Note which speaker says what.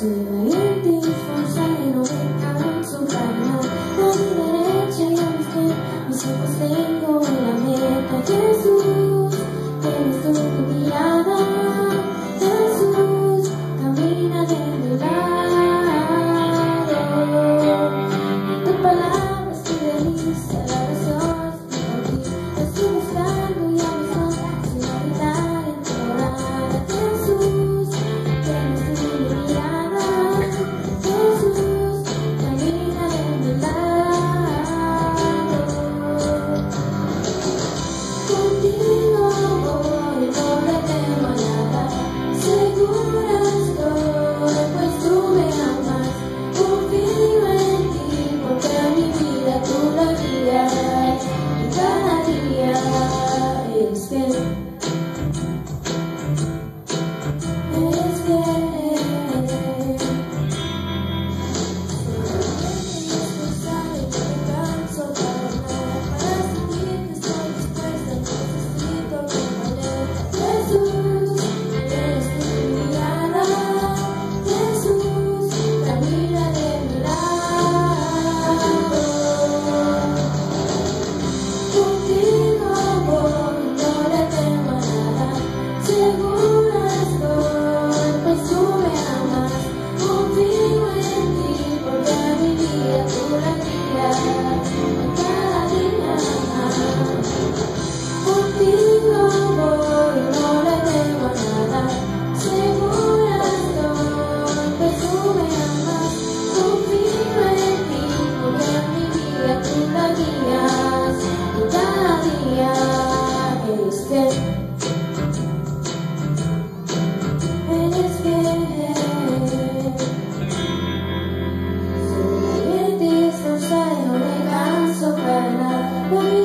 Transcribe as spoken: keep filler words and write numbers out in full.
Speaker 1: Soy valiente, esforzada y no me canso para nada. A mi derecha y a mi izquierda, mis ojos tengo en la meta. Jesús, tienes tú tu mirada. Jesús, camina de mi lado. Tu palabra es tu delicia, la oración es tu ti. Estoy buscando y avanzando, sin habitar en tu morada. Jesús, tienes tú mi mirada. Jesús, camina de mi lado. Contigo voy, no le temo a nada. Segura estoy, pues tú me amas. Confío en ti, porque a mi vida tú la guías. Y cada día eres fiel. Eres fiel. Esforzada y no me canso para nada. Para seguirte estoy dispuesta, necesito acompañar. Jesús, tienes tú mi mirada. Jesús, camina de mi lado. Contigo voy, no le temo a nada. Segura estoy, pues tú me amas. Confío en ti, porque a mi vida tú la guías. Y cada día más. Contigo voy, no le temo a nada. Segura estoy, pues tú me amas. Confío en ti, porque a mi vida tú la guías. Y cada día eres fiel. Eres fiel. Soy valiente y esforzada y no me canso para nada.